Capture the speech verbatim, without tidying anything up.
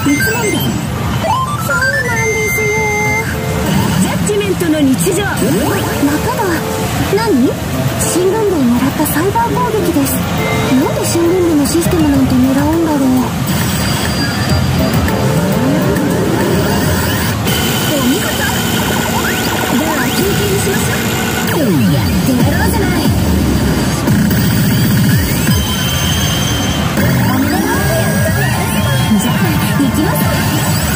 見つめんで。そうなんですよ。ジャッジメントの日常。中だ。何？新聞部を狙ったサイバー攻撃です。なんで新聞部のシステムなんて狙うんだろう。お見事。では休憩にしましょう。やってやろうじゃない。おめでとう。やったね。じゃあ行きます。